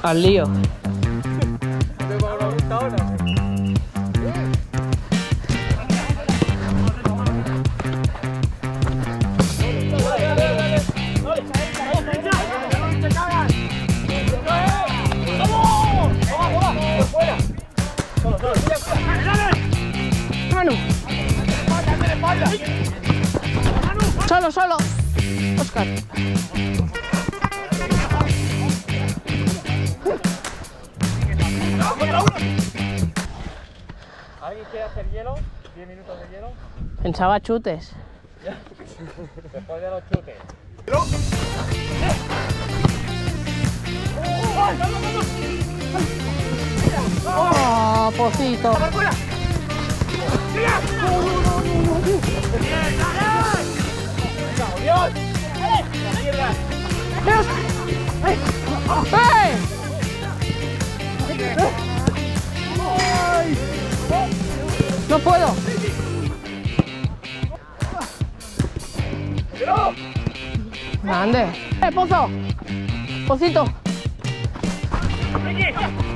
Al lío. Manu. Solo, solo. Oscar. ¿Alguien quiere hacer hielo? 10 minutos de hielo. Pensaba chutes. Después de los chutes. ¡Oh, pocito! ¡Dios! ¡Ey! ¡No puedo! ¡Grande! ¡Pozo! ¡Pocito!